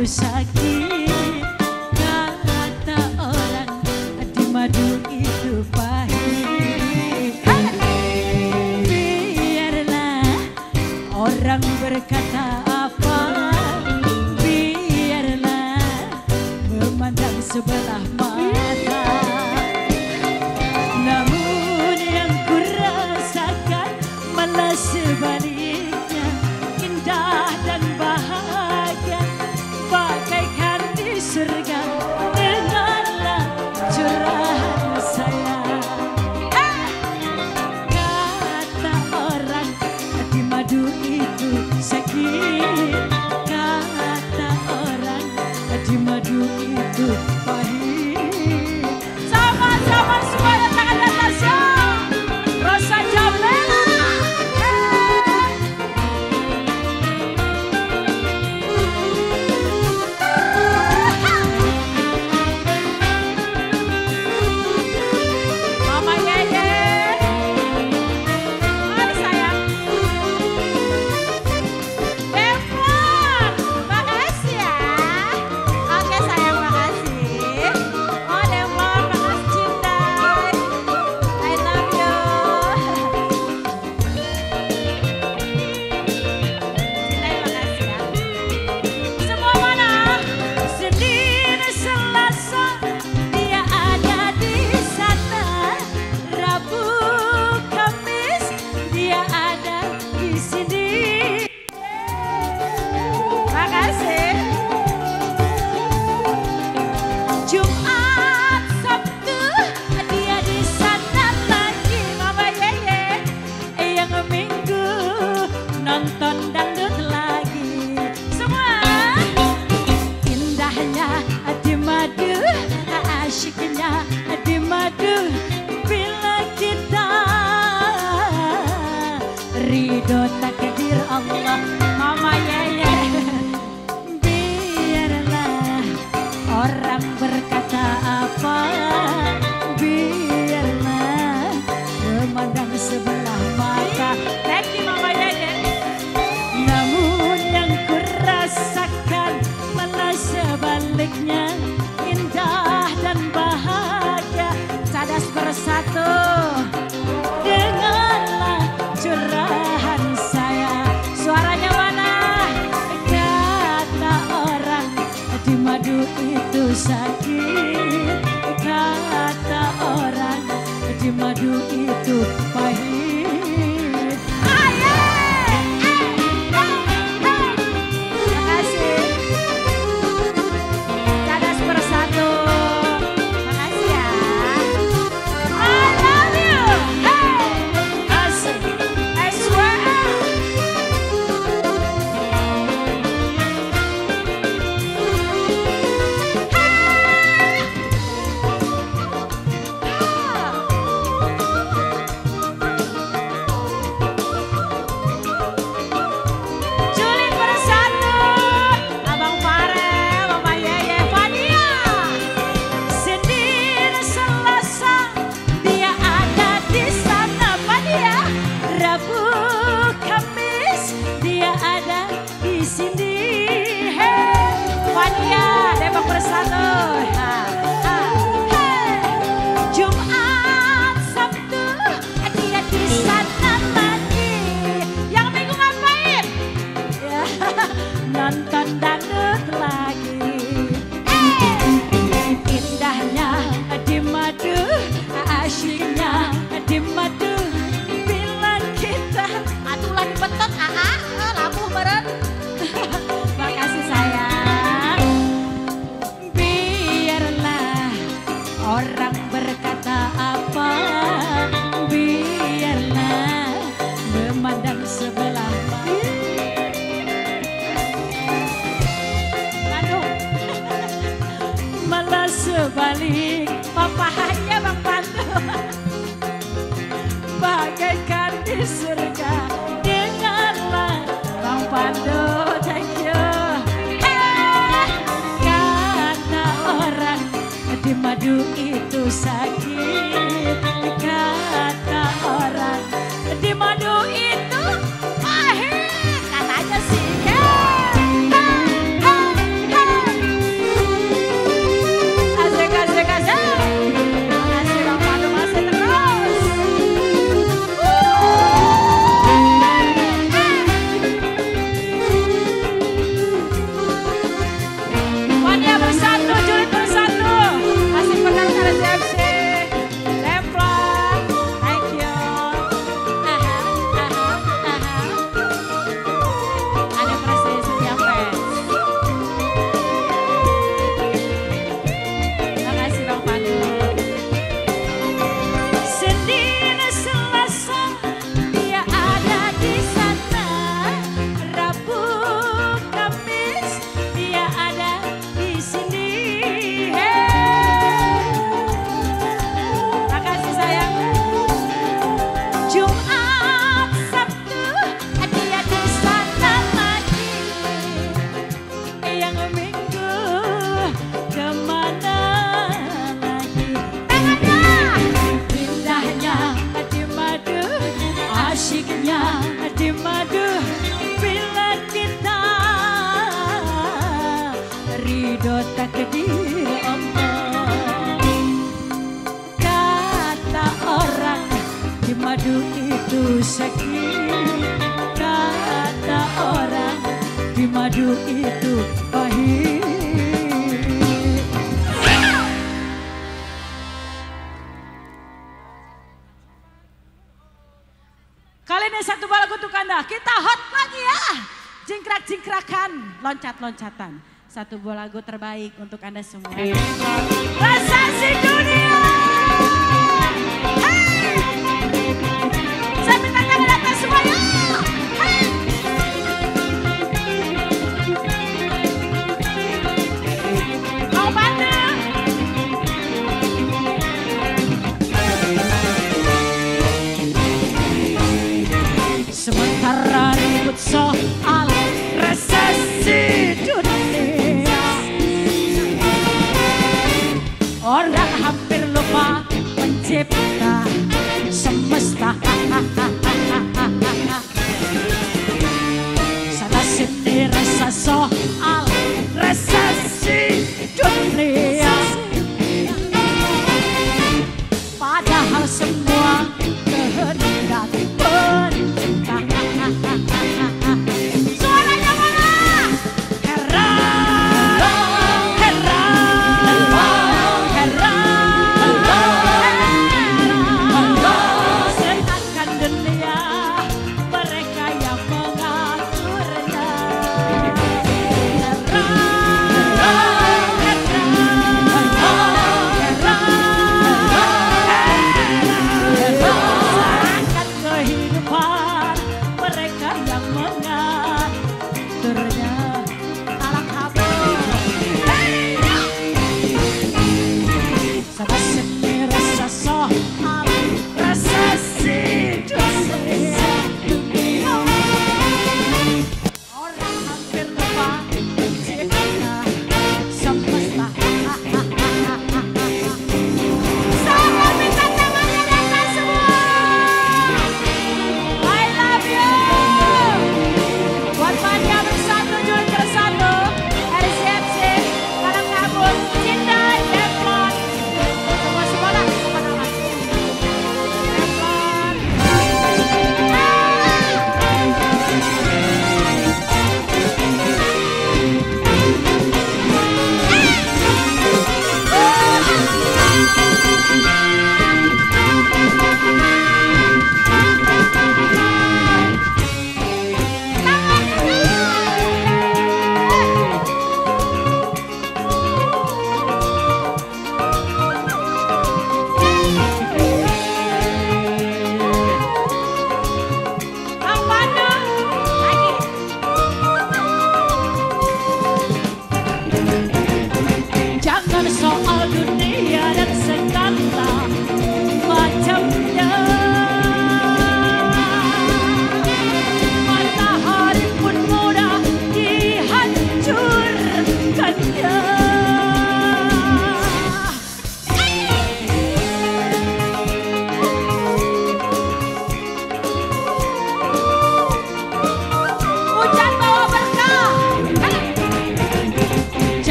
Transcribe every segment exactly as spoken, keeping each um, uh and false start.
itu sakit, kata orang di madu itu pahit. Biarlah orang berkata apa, biarlah memandang sebelah mata. Namun yang kurasakan malah sebaliknya, indah dan bahagia bagaikan di surga. Dengarlah curahan saya. Kata orang di madu itu sakit, kata orang di madu itu pahit. Sama-sama semuanya tangan di atas ya. Rosa Jamlela. Mama Yeye. Hai sayang. Devon, makasih ya. Oke sayang, makasih. Oh Devon, makasih cinta. I love you. Cinta, makasih ya. Semua mana? Senin, Selasa, dia ada di sana. Rabu, Kamis, dia ada di sini. Makasih. Jumat, Sabtu, dia di sana lagi. Mama Yeye, yang Minggu nonton dangdut lagi. Semua indahnya di madu, asyiknya di madu. Bila kita ridho takdir Allah. Mama Yeye, biarlah orang berkata apa, biarlah memandang sebelah mata. Thank you Mama Yeye. Namun yang kurasakan malah sebaliknya, indah dan bahagia cadas bersatu. Dengarlah curahan saya. Suaranya mana? Kata orang di madu itu sakit, kata orang di madu itu pahit. Ayo! Makasih. Cadas bersatu. Makasih ya. I love you. Hey! Asik. I swear. Julid bersatu, Abang Farel, Mama Yeye, Fania. Senin, Selasa, dia ada di sana. Fania. Rabu, Kamis, dia ada di sini. Hey, Fania, Depok bersatu. Ha, ha, hey. Jumat, Sabtu, dia di sana lagi. Yang Minggu ngapain? Ya, nonton dangdut lagi. Eh, indahnya di madu, asyiknya di madu. Bila kita atulah dipetot, aa, labuh meren. Makasih sayang. Biarlah orang berkata apa, biarlah memandang sebelah mata. Aduh, malah sebalik. Papahanya Bang Pandu bagaikan di surga. Dengarlah Bang Pandu, thank you. Eh, kata orang di madu itu sakit, kata orang di madu itu pahit. Katanya sih. Hey, hey, hey. takdir Allah. Kata orang di madu itu sakit, kata orang di madu itu pahit. Kali ini satu balagu untuk Anda, kita hot lagi ya. Jingkrak-jingkrakan, loncat-loncatan. Satu buah lagu terbaik untuk Anda semua. Rasa si dunia. Hey! Saya minta tangan atas semuanya. Hey! Mau bantu? Sementara ribut soal resesi dunia,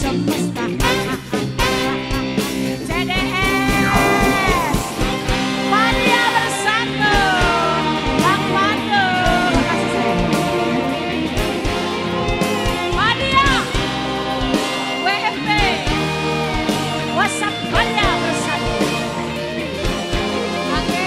semesta. C D S Mania Bersatu, Bang Pandu, makasih sayang. Mania W F P WhatsApp Mania Bersatu. Oke.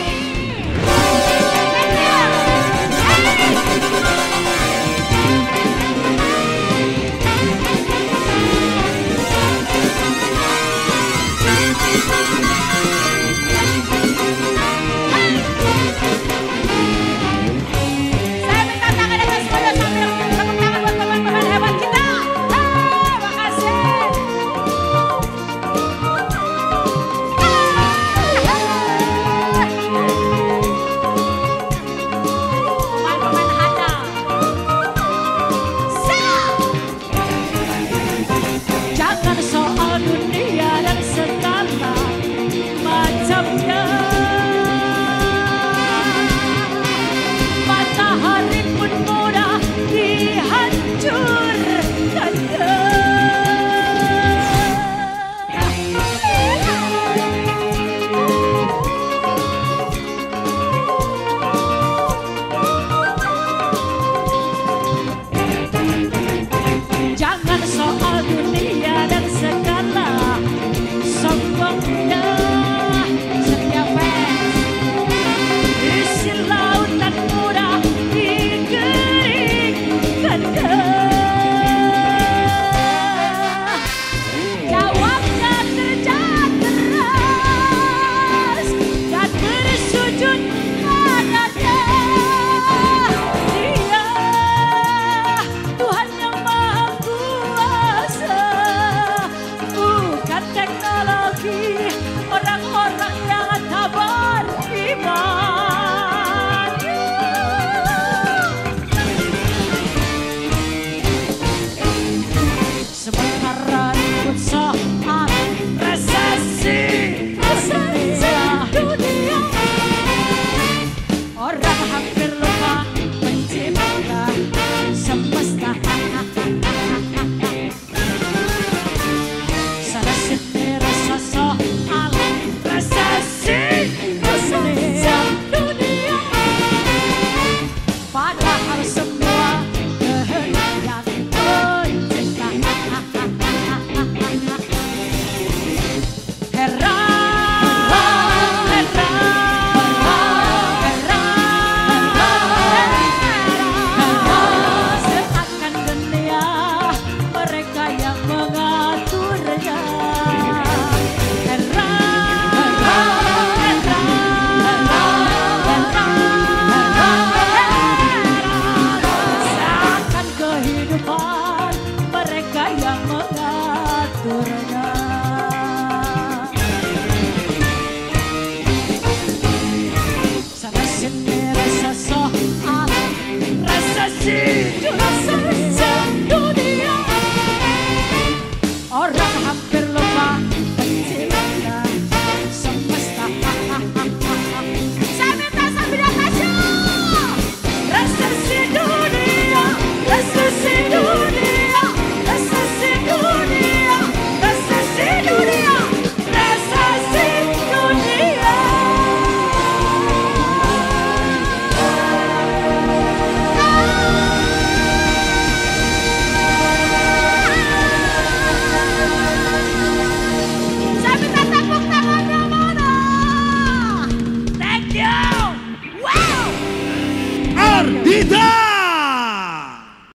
Mereka yang mengaturnya.